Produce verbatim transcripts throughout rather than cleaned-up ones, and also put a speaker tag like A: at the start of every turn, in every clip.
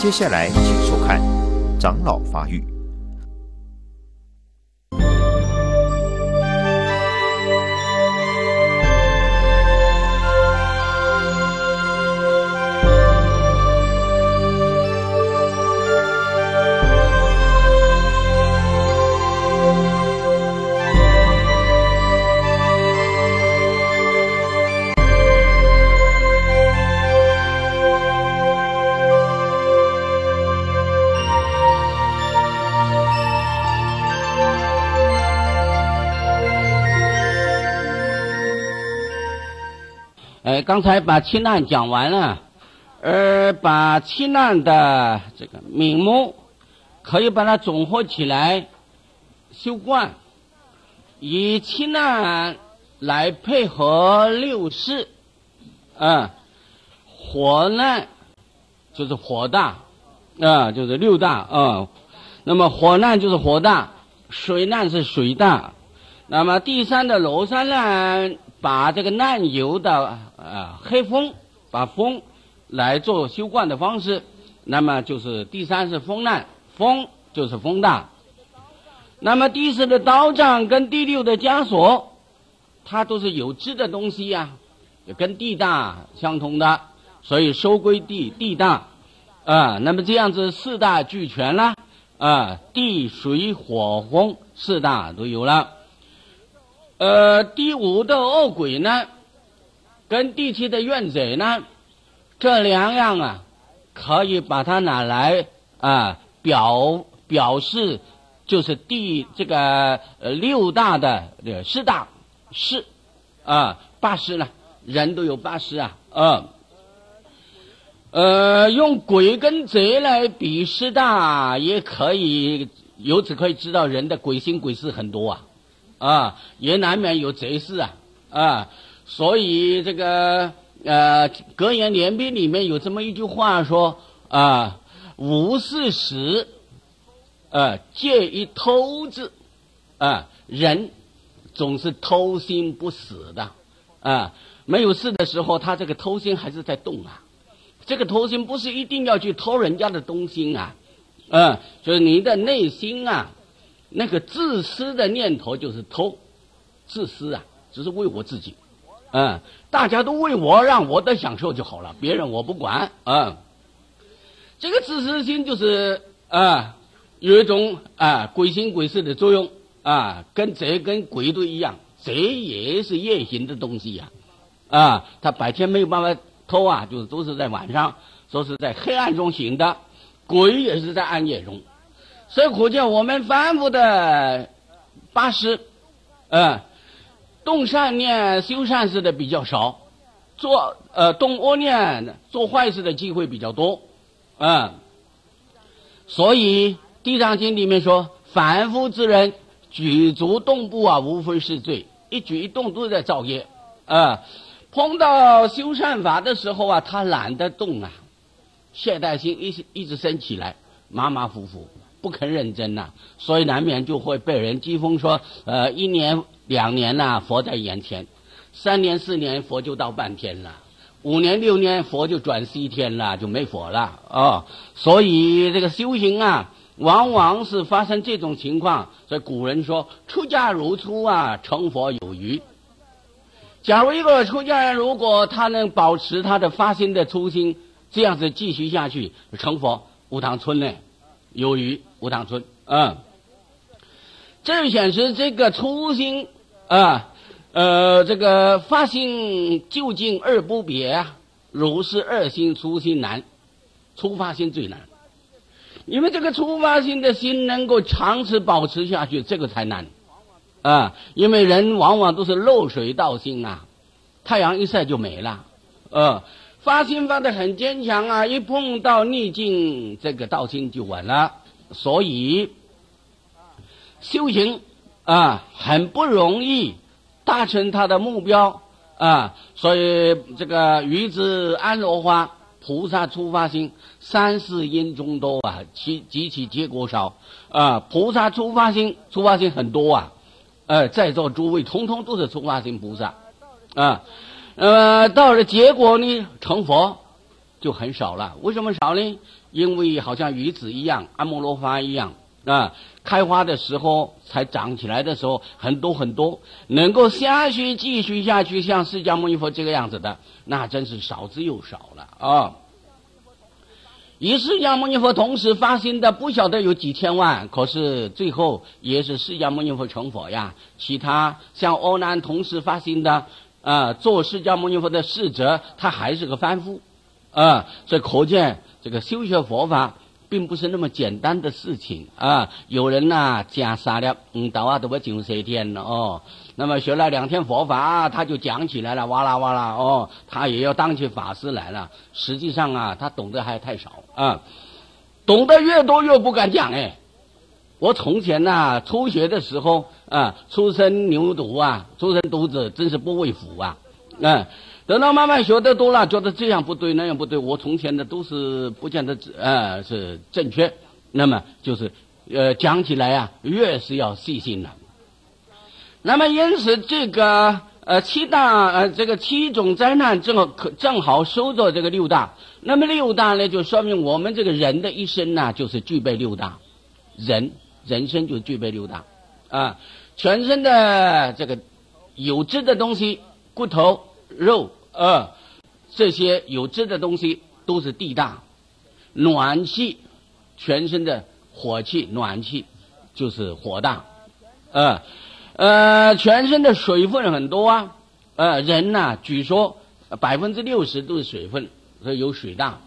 A: 接下来请收看长老发育。
B: 呃，刚才把七难讲完了，而把七难的这个名目可以把它总合起来修观，以七难来配合六事。啊，火难就是火大，啊，就是六大啊。那么火难就是火大，水难是水大。那么第三的娄山难，把这个难由的呃黑风，把风来做修观的方式，那么就是第三是风难，风就是风大。那么第四的刀杖跟第六的枷锁，它都是有支的东西呀、啊，跟地大相同的，所以收归地地大啊。那么这样子四大俱全了啊，地水火风四大都有了。呃，第五的恶鬼呢，跟第七的怨贼呢，这两样啊，可以把它拿来啊表表示，就是第这个呃六大的这个四大事啊，八事呢，人都有八事啊，啊，呃，用鬼跟贼来比四大，也可以由此可以知道人的鬼心鬼事很多啊。啊，也难免有贼事啊，啊，所以这个呃《格言联篇》里面有这么一句话说啊，无事时，呃，借一偷字，啊，人总是偷心不死的，啊，没有事的时候，他这个偷心还是在动啊，这个偷心不是一定要去偷人家的东西啊，啊，所以你的内心啊。那个自私的念头就是偷，自私啊，只是为我自己，嗯，大家都为我，让我的享受就好了，别人我不管，嗯，这个自私心就是啊，有一种啊鬼心鬼事的作用啊，跟贼跟鬼都一样，贼也是夜行的东西呀、啊，啊，他白天没有办法偷啊，就是都是在晚上，都是在黑暗中行的，鬼也是在暗夜中。所以可见我们凡夫的八识，呃，动善念修善事的比较少，做呃动恶念做坏事的机会比较多，啊、呃，所以《地藏经》里面说，凡夫之人举足动步啊，无非是罪，一举一动都在造业，啊、呃，碰到修善法的时候啊，他懒得动啊，懈怠心一一直升起来，马马虎虎。不肯认真呐、啊，所以难免就会被人讥讽说，呃，一年两年呐、啊，佛在眼前；三年四年，佛就到半天了；五年六年，佛就转西天了，就没佛了哦。所以这个修行啊，往往是发生这种情况。所以古人说，出家如初啊，成佛有余。假如一个出家人，如果他能保持他的发心的初心，这样子继续下去，成佛无唐村呢。由于无唐村，嗯，这就显示这个初心啊，呃，这个发心究竟二不别啊，如是二心初心难，初发心最难，因为这个初发心的心能够长期保持下去，这个才难啊，因为人往往都是漏水道心啊，太阳一晒就没了，呃。发心发得很坚强啊，一碰到逆境，这个道心就稳了。所以修行啊很不容易达成他的目标啊。所以这个于之安罗花菩萨初发心，三世因中多啊，其及其结果少啊。菩萨初发心，初发心很多啊，呃，在座诸位通通都是初发心菩萨啊。呃，到了结果呢，成佛就很少了。为什么少呢？ 因为好像鱼子一样，阿摩罗花一样啊，开花的时候才长起来的时候很多很多，能够下去继续下去，像释迦牟尼佛这个样子的，那真是少之又少了啊。以释迦牟尼佛同时发心的不晓得有几千万，可是最后也是释迦牟尼佛成佛呀。其他像阿难同时发心的，啊，做释迦牟尼佛的侍者，他还是个凡夫，啊，这可见这个修学佛法并不是那么简单的事情啊。有人呐讲三粒嗯道啊都不讲三天了哦，那么学了两天佛法、啊、他就讲起来了，哇啦哇啦哦，他也要当起法师来了。实际上啊，他懂得还太少啊，懂得越多越不敢讲哎。我从前呐、啊、初学的时候啊，初生牛犊啊，初生犊子，真是不畏虎啊，嗯。等到慢慢学得多了，觉得这样不对那样不对，我从前的都是不见得呃是正确，那么就是呃讲起来啊越是要细心了。那么因此这个呃七大呃这个七种灾难正好正好收作这个六大，那么六大呢就说明我们这个人的一生呢、啊、就是具备六大，人人生就具备六大啊，全身的这个有质的东西，骨头肉呃，这些有质的东西都是地大，暖气，全身的火气，暖气就是火大，呃呃，全身的水分很多啊，呃，人呐、啊，据说百分之六十都是水分，所以有水大。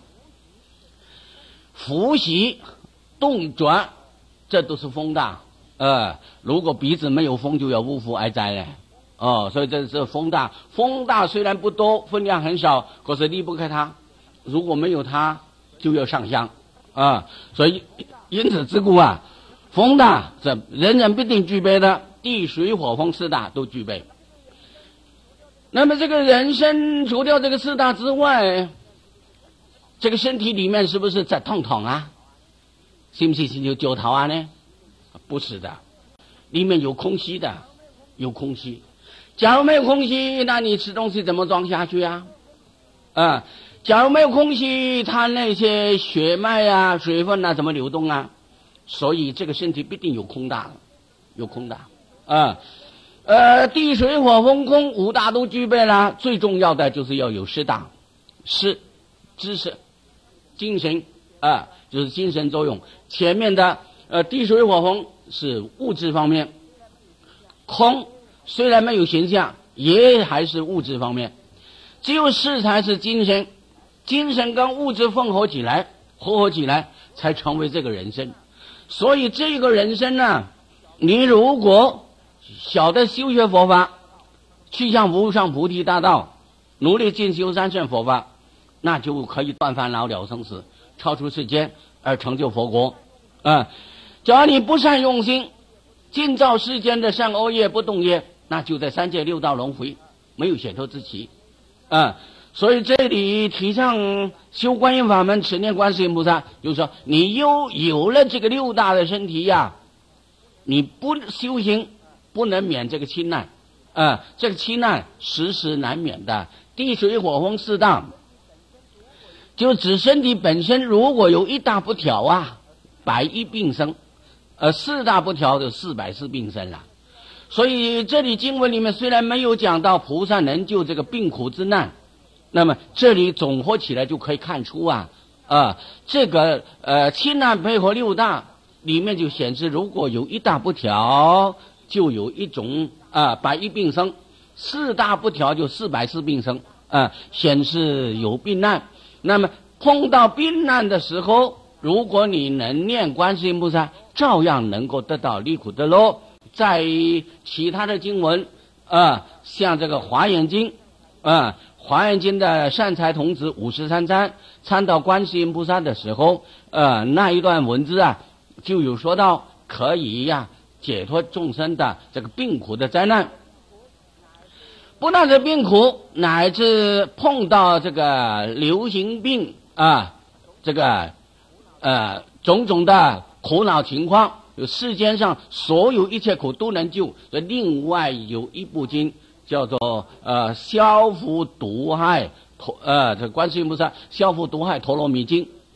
B: 呼吸、动转，这都是风大，呃，如果鼻子没有风，就要无福哀哉了。哦，所以这是风大，风大虽然不多，分量很少，可是离不开它。如果没有它，就要上香啊。所以因此之故啊，风大这人人必定具备的，地水火风四大都具备。那么这个人生除掉这个四大之外，这个身体里面是不是在痛痛啊？信不信信就九桃啊呢？不是的，里面有空隙的，有空隙。假如没有空隙，那你吃东西怎么装下去啊？啊，假如没有空隙，它那些血脉啊、水分啊怎么流动啊？所以这个身体必定有空大，有空大啊。呃，地水火风空五大都具备了，最重要的就是要有识大，识知识、精神啊，就是精神作用。前面的呃地水火风是物质方面，空虽然没有形象，也还是物质方面，只有识才是精神，精神跟物质混合起来，合合起来才成为这个人生。所以这个人生呢，你如果晓得修学佛法，去向无上菩提大道，努力进修三圣佛法，那就可以断烦恼了生死，超出世间而成就佛国啊！只要你不善用心，尽造世间的善恶业不动业，那就在三界六道轮回，没有解脱之期啊！所以这里提倡修观音法门，持念观世音菩萨，就是说你有有了这个六大的身体呀，你不修行不能免这个亲难啊！这个亲难时时难免的。地水火风四大，就指身体本身如果有一大不调啊，百一病生，呃，四大不调就四百四病生了。所以这里经文里面虽然没有讲到菩萨能救这个病苦之难，那么这里总合起来就可以看出啊，啊，这个呃亲难配合六大里面就显示，如果有一大不调，就有一种啊百一病生；四大不调就四百四病生啊，显示有病难。那么碰到病难的时候，如果你能念观世音菩萨，照样能够得到离苦得乐。在其他的经文啊，像这个华严经啊，华严经的善财童子五十三参参到观世音菩萨的时候，呃，那一段文字啊，就有说到可以呀、啊、解脱众生的这个病苦的灾难。不但是病苦，乃至碰到这个流行病啊，这个呃种种的苦恼情况，世间上所有一切苦都能救。另外有一部经叫做呃消伏毒害呃这观世音菩萨消伏毒害陀罗尼经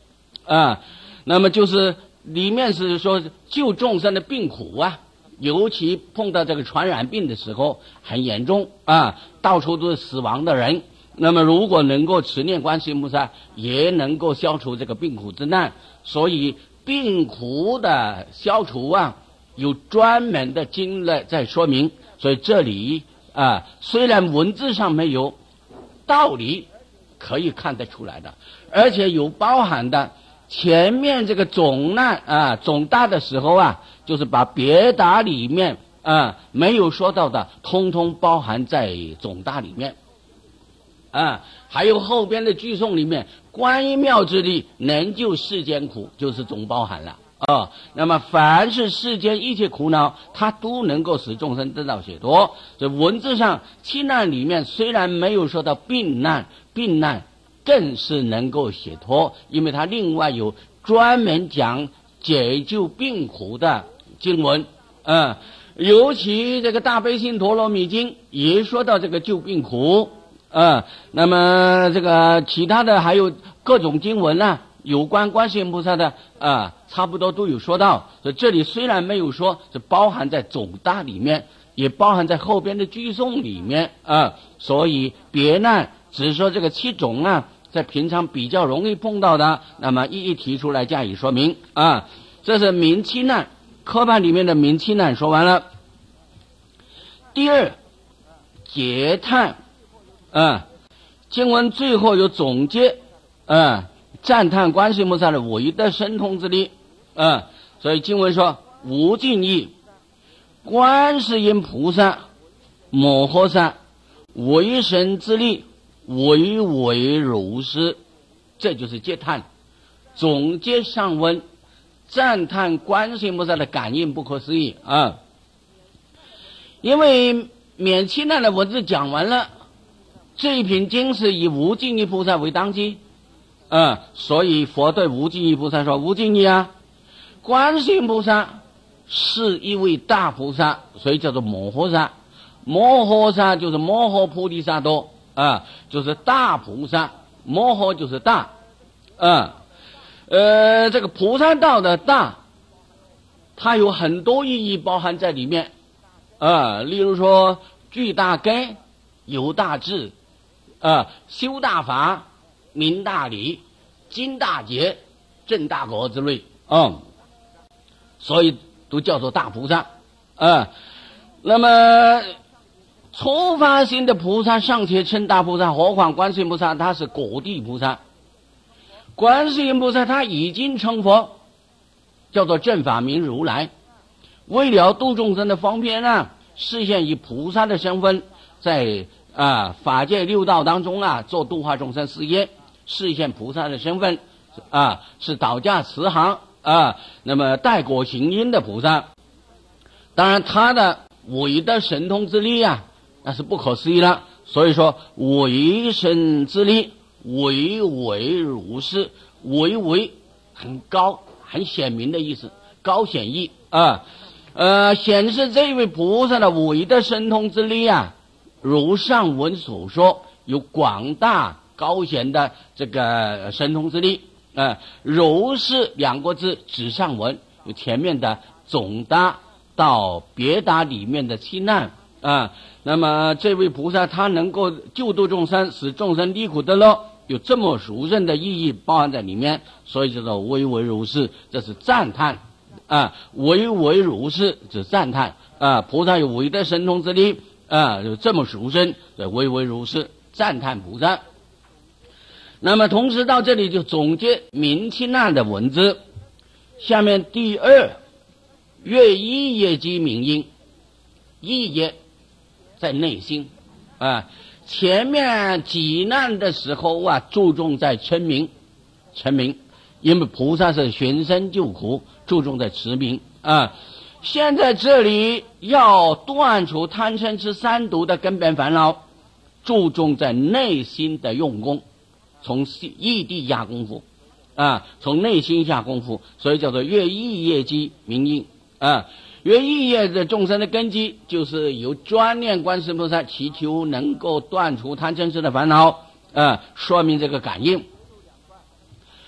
B: 啊。那么就是里面是说救众生的病苦啊，尤其碰到这个传染病的时候很严重啊，到处都是死亡的人。那么如果能够持念观世音菩萨，也能够消除这个病苦之难。所以病苦的消除啊，有专门的经来在说明。所以这里啊，虽然文字上没有，道理可以看得出来的，而且有包含的。前面这个总难啊，总大的时候啊，就是把别答里面啊没有说到的，通通包含在总大里面啊。还有后边的句颂里面，观音妙之力能救世间苦，就是总包含了啊。那么凡是世间一切苦恼，它都能够使众生得到解脱。这文字上七难里面虽然没有说到病难，病难更是能够解脱，因为它另外有专门讲解救病苦的经文，嗯，尤其这个大悲心陀罗蜜经也说到这个救病苦，嗯，那么这个其他的还有各种经文啊，有关观世音菩萨的啊，差不多都有说到。所以这里虽然没有说，是包含在总大里面，也包含在后边的句颂里面啊。所以别难只说这个七种啊，在平常比较容易碰到的，那么一一提出来加以说明啊。这是明七难，科判里面的明七难说完了。第二，结叹啊，经文最后有总结啊，赞叹观世音菩萨的伟大神通之力啊。所以经文说：无尽意，观世音菩萨摩诃萨为神之力，唯唯如是。这就是结叹，总结上文，赞叹观世音菩萨的感应不可思议啊。因为免七难的文字讲完了，这一品经是以无尽意菩萨为当机啊，所以佛对无尽意菩萨说：无尽意啊，观世音菩萨是一位大菩萨，所以叫做摩诃萨。摩诃萨就是摩诃菩提萨埵啊，就是大菩萨。摩诃就是大啊，呃，这个菩萨道的大，它有很多意义包含在里面啊。例如说，具大根，有大智啊，修大法，明大理，经大劫，正大果之类啊，所以都叫做大菩萨啊。那么初发心的菩萨尚且称大菩萨，何况观世音菩萨他是果地菩萨。观世音菩萨他已经成佛，叫做正法明如来。为了度众生的方便啊，示现以菩萨的身份，在啊法界六道当中啊做度化众生事业，示现菩萨的身份啊，是导驾慈航啊，那么代果行因的菩萨。当然他的伟大神通之力啊，那是不可思议了。所以说为神之力，唯唯如是。唯唯很高很显明的意思，高显义啊，呃，显示这位菩萨的伟大神通之力啊，如上文所说，有广大高显的这个神通之力啊。如是两个字指上文，有前面的总答到别答里面的七难啊。那么这位菩萨他能够救度众生，使众生离苦得乐，有这么殊胜的意义包含在里面，所以叫做唯唯如是，这是赞叹啊，唯唯如是指赞叹啊，菩萨有伟大神通之力啊，有这么殊胜，唯唯如是，赞叹菩萨。那么同时到这里就总结明七难的文字。下面第二，乐一业即明因，一业在内心啊。前面几难的时候啊，注重在称名，称名，因为菩萨是寻声救苦，注重在持名啊。现在这里要断除贪嗔痴三毒的根本烦恼，注重在内心的用功，从异地下功夫啊，从内心下功夫，所以叫做乐意业即明因啊。乐意业的众生的根基，就是由专念观世菩萨，祈求能够断除贪嗔痴的烦恼啊，说明这个感应。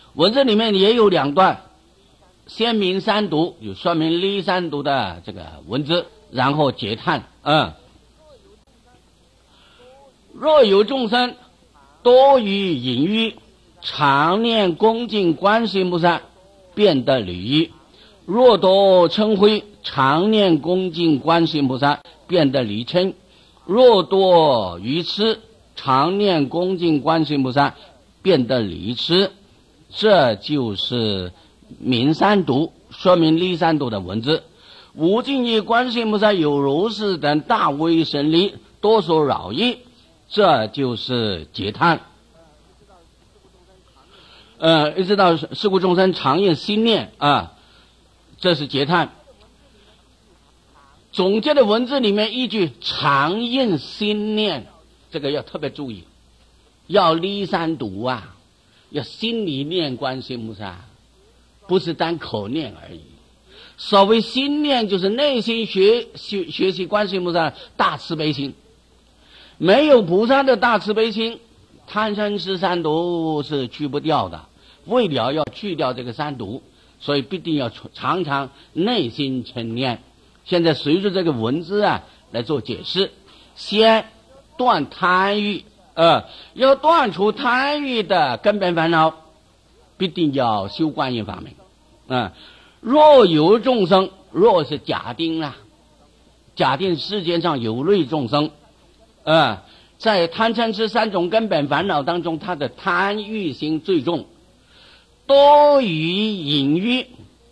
B: 文字里面也有两段，先明三毒，有说明离三毒的这个文字，然后结叹，嗯，若有众生多于隐喻，常念恭敬观世音菩萨，便得离；若多嗔恚，常念恭敬观世音菩萨，便得离嗔；若多愚痴，常念恭敬观世音菩萨，便得离痴。这就是明三毒，说明离三毒的文字。无尽意观世音菩萨有如是等大威神力，多所扰意，这就是结叹。呃，一直到世故众生常应心念啊，这是结叹。总结的文字里面一句常应心念，这个要特别注意，要离三毒啊，要心里念观世音菩萨，不是单口念而已。所谓心念，就是内心学学学习观世音菩萨大慈悲心。没有菩萨的大慈悲心，贪嗔痴三毒是去不掉的。为了要去掉这个三毒，所以必定要常常内心称念。现在随着这个文字啊来做解释，先断贪欲，呃，要断除贪欲的根本烦恼，必定要修观音法门。啊、呃，若有众生，若是假定啊，假定世界上有类众生，啊、呃，在贪嗔痴三种根本烦恼当中，他的贪欲心最重。多于隐喻，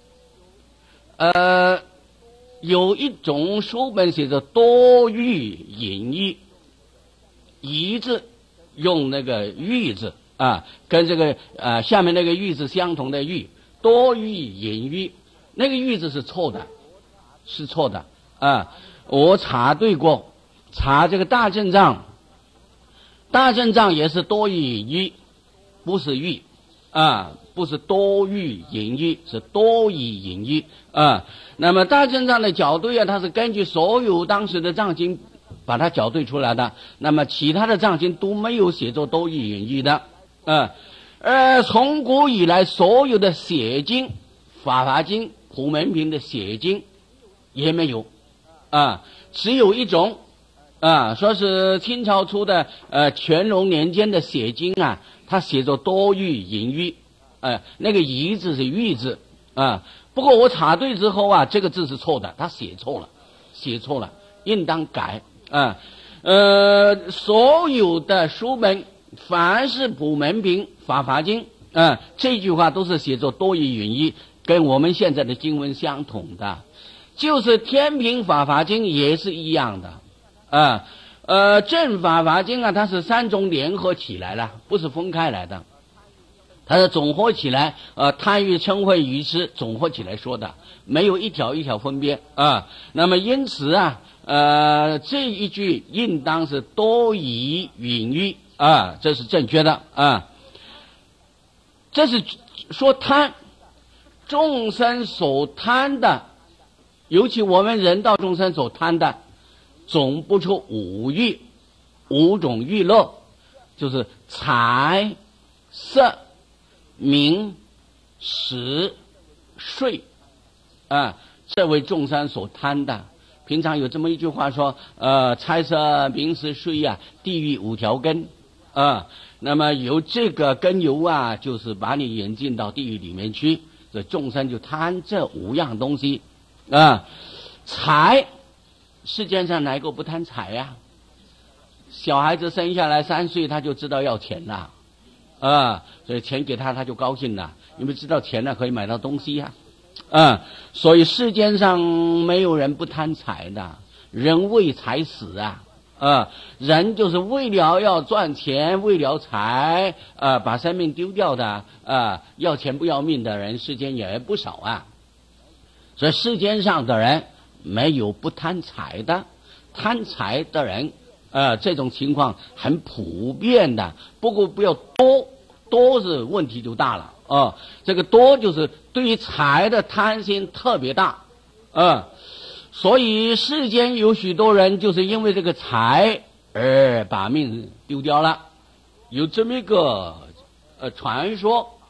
B: 呃，有一种书本写着多于隐喻，一字用那个喻字啊，跟这个呃下面那个喻字相同的喻，多于隐喻，那个喻字是错的，是错的啊！我查对过，查这个大正藏，大正藏也是多于隐喻，不是喻啊。不是多于隐喻，是多于隐喻啊。那么大正藏的校对啊，它是根据所有当时的藏经把它校对出来的。那么其他的藏经都没有写作多于隐喻的啊。呃，从古以来，所有的写经、法华经、普门品的写经也没有啊，只有一种啊，说是清朝出的呃乾隆年间的写经啊，它写作多于隐喻。呃，那个夷字是喻字啊，不过我查对之后啊，这个字是错的，他写错了，写错了，应当改啊。呃，所有的书本，凡是普门品、法华经啊，这句话都是写作多于隐喻，跟我们现在的经文相同的，就是天品法华经也是一样的啊。呃，正法华经啊，它是三种联合起来了，不是分开来的。它是总合起来，呃，贪欲嗔恚愚痴总合起来说的，没有一条一条分别啊。那么因此啊，呃，这一句应当是多于隐喻啊，这是正确的啊。这是说贪，众生所贪的，尤其我们人道众生所贪的，总不出五欲，五种欲乐，就是财、色、名、食、睡啊，这为众生所贪的。平常有这么一句话说，呃，财色名食睡啊，地狱五条根啊。那么由这个根由啊，就是把你引进到地狱里面去，所以众生就贪这五样东西啊。财，世界上哪个不贪财呀、啊？小孩子生下来三岁，他就知道要钱了。啊，所以钱给他，他就高兴了，因为知道钱呢可以买到东西呀、啊，啊，所以世间上没有人不贪财的，人为财死啊，啊，人就是为了要赚钱，为了财，啊，把生命丢掉的，啊，要钱不要命的人，世间也不少啊，所以世间上的人没有不贪财的，贪财的人。呃，这种情况很普遍的，不过不要多，多是问题就大了啊、呃。这个多就是对于财的贪心特别大啊、呃，所以世间有许多人就是因为这个财而把命丢掉了。有这么一个呃传说，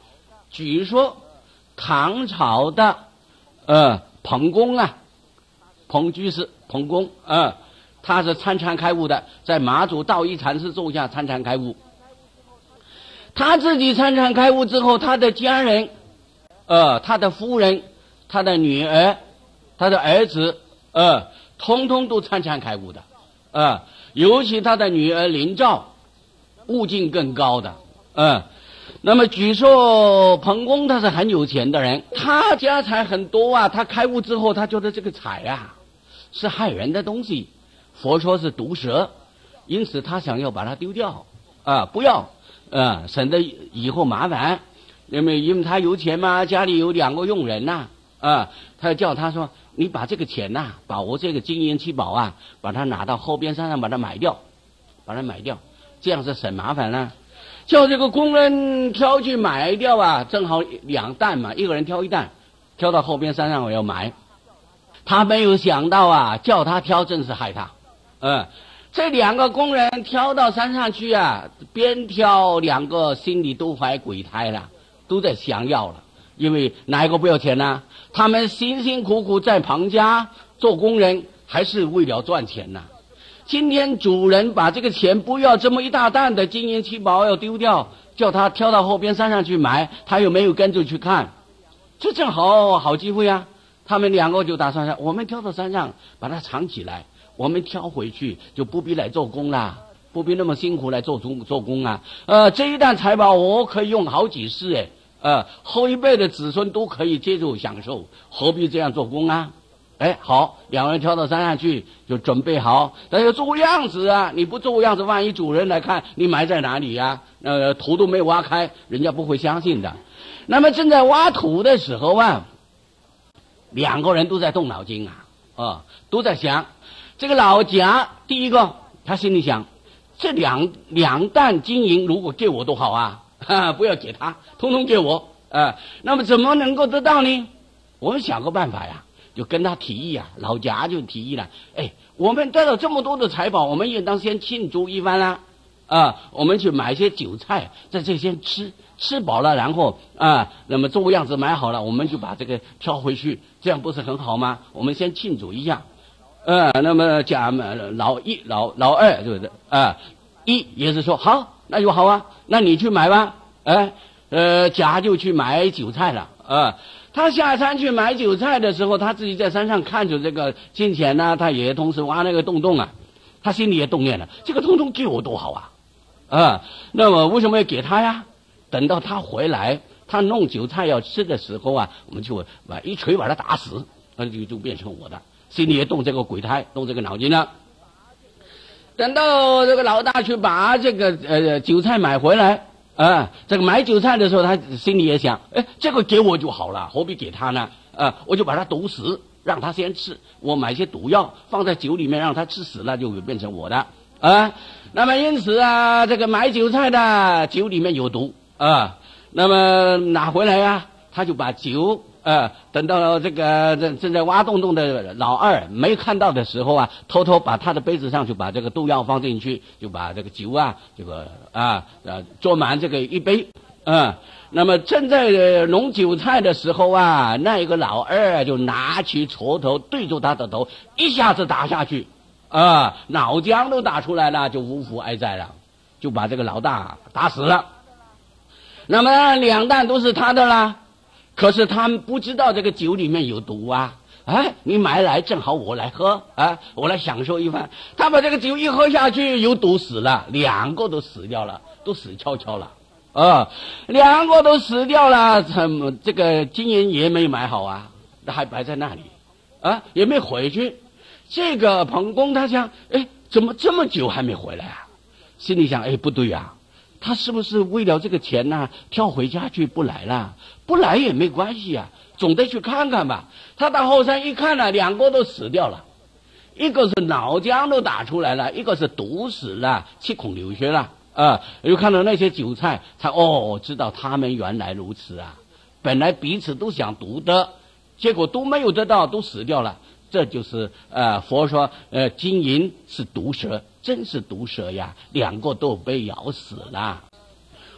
B: 据说唐朝的呃彭公啊，彭居士彭公啊、呃，他是参禅开悟的，在马祖道一禅师座下参禅开悟。他自己参禅开悟之后，他的家人，呃，他的夫人，他的女儿，他的儿子，呃，通通都参禅开悟的，呃，尤其他的女儿林兆，悟境更高的，呃。那么据说彭公他是很有钱的人，他家财很多啊，他开悟之后，他觉得这个财啊是害人的东西，佛说是毒蛇，因此他想要把它丢掉啊，不要。呃，省得以后麻烦，因为因为他有钱嘛，家里有两个佣人呐、啊，啊，他叫他说，你把这个钱呐、啊，把我这个金银七宝啊，把它拿到后边山上把它买掉，把它买掉，这样是省麻烦了。叫这个工人挑去买掉啊，正好两担嘛，一个人挑一担，挑到后边山上我要买。他没有想到啊，叫他挑正是害他，嗯。这两个工人挑到山上去啊，边挑两个心里都怀鬼胎了，都在想要了，因为哪一个不要钱呢、啊？他们辛辛苦苦在庞家做工人，还是为了赚钱呐、啊。今天主人把这个钱不要这么一大担的金银七宝要丢掉，叫他挑到后边山上去买，他又没有跟着去看，这正好好机会啊！他们两个就打算说，我们挑到山上把它藏起来。我们挑回去就不必来做工啦，不必那么辛苦来做做做工啊。呃，这一担财宝我可以用好几世哎，呃，后一辈的子孙都可以接受享受，何必这样做工啊？哎，好，两人挑到山上去就准备好，但要做样子啊！你不做样子，万一主人来看你埋在哪里呀、啊？呃，土都没挖开，人家不会相信的。那么正在挖土的时候啊，两个人都在动脑筋啊，啊、呃，都在想。这个老贾，第一个他心里想，这两两担金银如果给我多好啊，哈，不要给他，通通给我啊、呃。那么怎么能够得到呢？我们想个办法呀，就跟他提议啊。老贾就提议了，哎，我们得到这么多的财宝，我们应当先庆祝一番啦，啊、呃，我们去买些韭菜，在这先吃，吃饱了，然后啊、呃，那么做样子买好了，我们就把这个挑回去，这样不是很好吗？我们先庆祝一下。呃，那么贾老一、老老二对不对啊？一也是说好，那就好啊，那你去买吧。哎，呃，贾就去买韭菜了啊。他下山去买韭菜的时候，他自己在山上看着这个金钱呢，他也同时挖那个洞洞啊，他心里也动念了，这个洞洞给我多好啊，啊，那么为什么要给他呀？等到他回来，他弄韭菜要吃的时候啊，我们就把一锤把他打死，那就就变成我的。心里也动这个鬼胎，动这个脑筋了。等到这个老大去把这个呃韭菜买回来啊，这个买韭菜的时候，他心里也想，哎，这个给我就好了，何必给他呢？啊，我就把他毒死，让他先吃。我买些毒药放在酒里面，让他吃死了，就变成我的啊。那么因此啊，这个买韭菜的酒里面有毒啊。那么拿回来啊，他就把酒。呃，等到这个正正在挖洞洞的老二没看到的时候啊，偷偷把他的杯子上就把这个毒药放进去，就把这个酒啊，这个啊呃装满这个一杯啊。那么正在弄韭菜的时候啊，那一个老二就拿起锄头对着他的头一下子打下去，啊，脑浆都打出来了，就无福哀哉了，就把这个老大打死了。那么两担都是他的啦。可是他们不知道这个酒里面有毒啊！哎，你买来正好我来喝啊，我来享受一番。他把这个酒一喝下去，有毒死了，两个都死掉了，都死翘翘了啊！两个都死掉了，怎么这个金银也没买好啊？还摆在那里啊，也没回去。这个彭公他想，哎，怎么这么久还没回来啊？心里想，哎，不对啊。他是不是为了这个钱呢、啊，跳回家去不来了？不来也没关系啊，总得去看看吧。他到后山一看呢、啊，两个都死掉了，一个是脑浆都打出来了，一个是毒死了，七孔流血了啊！又看到那些韭菜，才哦知道他们原来如此啊！本来彼此都想毒的，结果都没有得到，都死掉了。这就是呃佛说呃金银是毒蛇，真是毒蛇呀，两个都被咬死了。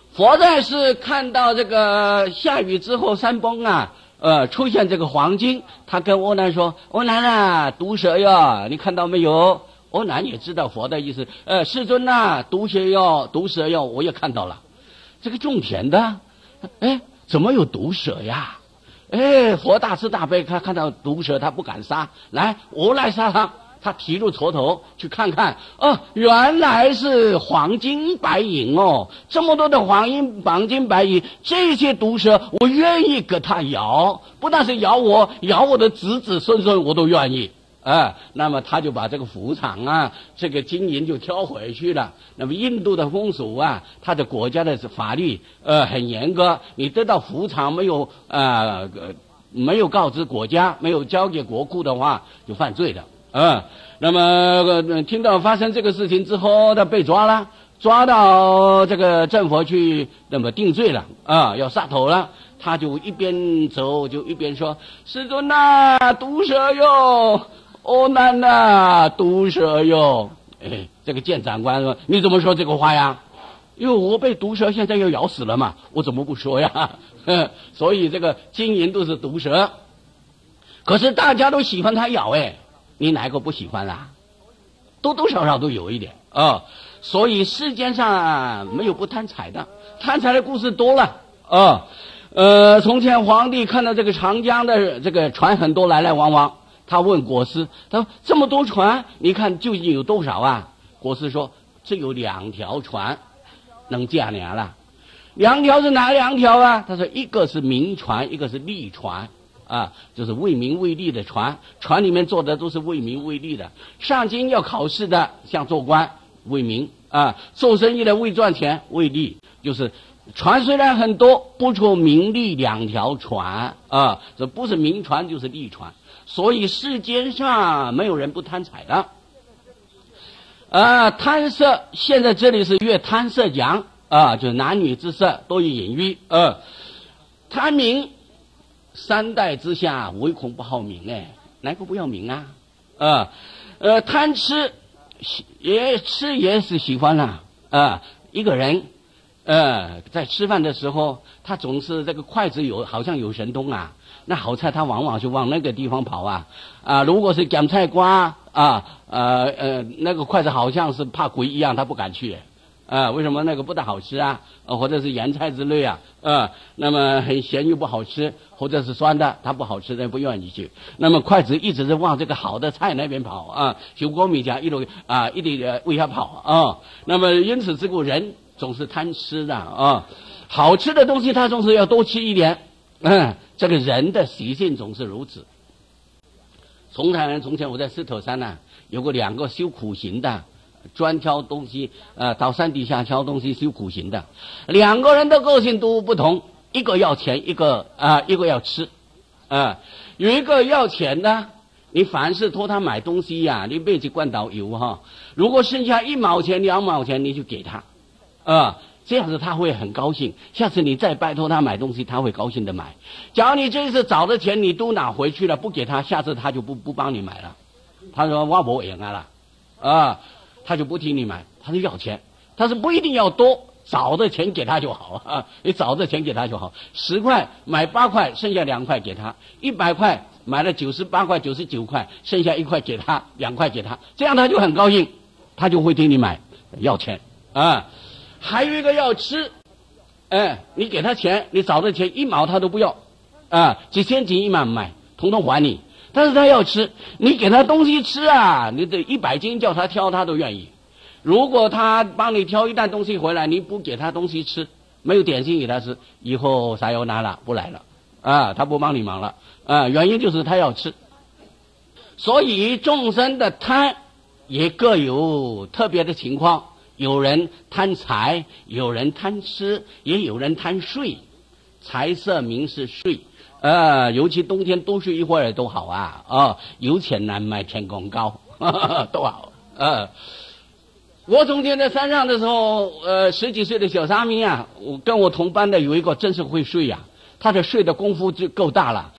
B: 佛在是看到这个下雨之后山崩啊，呃，出现这个黄金，他跟阿难说：“阿难啊，毒蛇哟，你看到没有？”阿难也知道佛的意思，呃，世尊呐，毒蛇哟，毒蛇哟，我也看到了。这个种田的，哎，怎么有毒蛇呀？哎，佛大慈大悲，他看到毒蛇，他不敢杀，来，我来杀他。他提着锄头去看看，哦，原来是黄金白银哦，这么多的黄金、黄金白银，这些毒蛇我愿意给他咬，不但是咬我，咬我的子子孙孙我都愿意。啊，那么他就把这个福场啊，这个金银就挑回去了。那么印度的风俗啊，他的国家的法律呃很严格，你得到福场没有呃没有告知国家，没有交给国库的话，就犯罪的。啊，那么、呃、听到发生这个事情之后，他被抓了，抓到这个政府去，那么定罪了啊，要杀头了。他就一边走就一边说：“世尊呐，毒蛇哟，阿难呐，毒蛇哟。”哎，这个见长官说：“你怎么说这个话呀？因为我被毒蛇现在要咬死了嘛，我怎么不说呀？所以这个金银都是毒蛇，可是大家都喜欢它咬，哎。”你哪个不喜欢啊？多多少少都有一点啊、哦，所以世间上没有不贪财的，贪财的故事多了啊、哦。呃，从前皇帝看到这个长江的这个船很多来来往往，他问国师，他说这么多船，你看究竟有多少啊？国师说这有两条船能驾粮了。两条是哪两条啊？他说一个是民船，一个是利船。啊，就是为民为利的船，船里面坐的都是为民为利的。上京要考试的，像做官为民啊，做生意的为赚钱为利，就是船虽然很多，不出民利两条船啊，这不是民船就是利船，所以世间上没有人不贪财的。啊，贪色现在这里是越贪色讲啊，就是男女之色都有隐喻啊，贪名。三代之下，唯恐不好名，哎，哪个不要名啊？啊，呃，贪吃也吃也是喜欢啦、啊。啊，一个人，呃，在吃饭的时候，他总是这个筷子有好像有神通啊，那好菜他往往就往那个地方跑啊。啊，如果是咸菜瓜啊，呃呃，那个筷子好像是怕鬼一样，他不敢去。啊，为什么那个不大好吃啊？呃、或者是盐菜之类啊，啊，那么很咸又不好吃，或者是酸的，它不好吃的不愿意去。那么筷子一直是往这个好的菜那边跑啊，修国米家一路啊一直为它跑啊。那么因此之故，人总是贪吃的啊，好吃的东西他总是要多吃一点。嗯，这个人的习性总是如此。从前从前我在狮头山呢、啊，有过两个修苦行的。专挑东西，呃，到山底下挑东西修苦行的，两个人的个性都不同，一个要钱，一个啊、呃，一个要吃，啊、呃，有一个要钱的，你凡是托他买东西呀、啊，你别去灌导游哈，如果剩下一毛钱、两毛钱，你就给他，啊、呃，这样子他会很高兴，下次你再拜托他买东西，他会高兴的买。假如你这一次找的钱你都拿回去了，不给他，下次他就不不帮你买了，他说我不赢啊了，啊。他就不替你买，他是要钱，他是不一定要多，找的钱给他就好啊，你找的钱给他就好，十块买八块，剩下两块给他，一百块买了九十八块、九十九块，剩下一块给他，两块给他，这样他就很高兴，他就会替你买，要钱啊。还有一个要吃，哎，你给他钱，你找的钱一毛他都不要，啊，几千斤一买买，统统还你。但是他要吃，你给他东西吃啊，你得一百斤叫他挑，他都愿意。如果他帮你挑一担东西回来，你不给他东西吃，没有点心给他吃，以后啥油拿了不来了啊，他不帮你忙了啊，原因就是他要吃。所以众生的贪也各有特别的情况，有人贪财，有人贪吃，也有人贪睡，财色名食睡。呃，尤其冬天多睡一会儿都好啊，哦，有钱难买天公高，呵呵都好。呃，我从前在山上的时候，呃，十几岁的小沙弥啊，我跟我同班的有一个真是会睡呀、啊，他的睡的功夫就够大了。